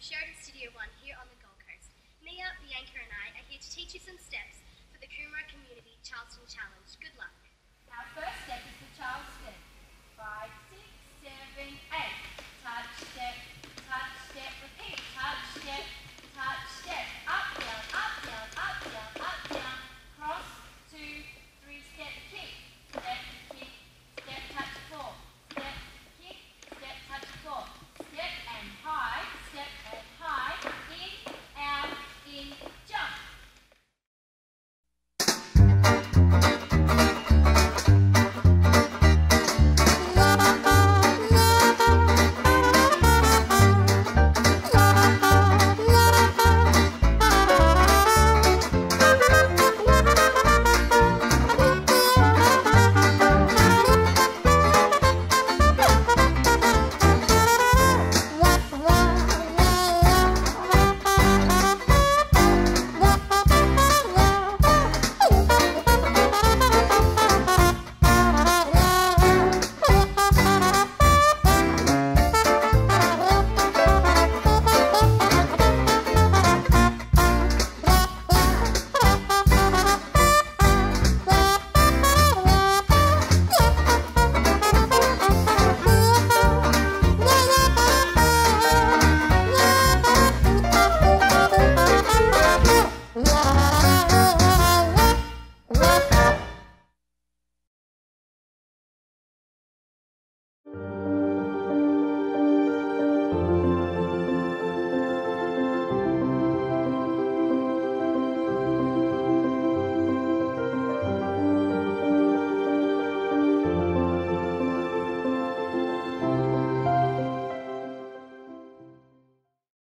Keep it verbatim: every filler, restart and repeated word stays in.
Sheridan Studio One here on the Gold Coast. Mia, the anchor, and I are here to teach you some steps for the Coomera Community Charleston Challenge. Good luck. Our first step is the Charleston